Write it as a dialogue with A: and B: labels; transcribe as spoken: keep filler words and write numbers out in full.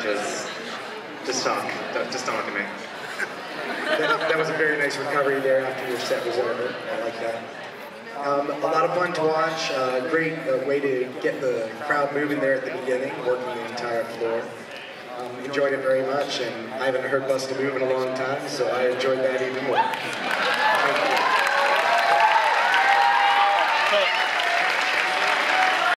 A: just, just talk. Just don't look at me.
B: That, that was a very nice recovery there after your set was over. I like that. Um, a lot of fun to watch. Uh, great uh, way to get the crowd moving there at the beginning, working the entire floor. Um, enjoyed it very much, and I haven't heard Bust a Move in a long time, so I enjoyed that even more.